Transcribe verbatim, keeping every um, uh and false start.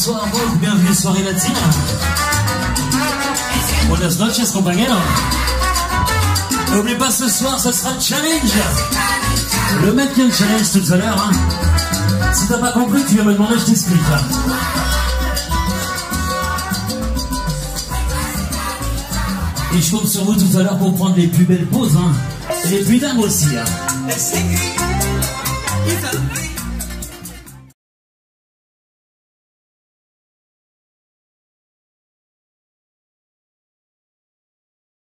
bonsoir, bon, bienvenue soirée latine. Buenas noches, compañeros. N'oublie pas, ce soir, ce sera le challenge. Le mec qui a le challenge tout à l'heure, hein. Si t'as pas compris, tu vas me demander, je t'explique. Et je compte sur vous tout à l'heure pour prendre les plus belles poses, hein. Et les plus dingues aussi, hein.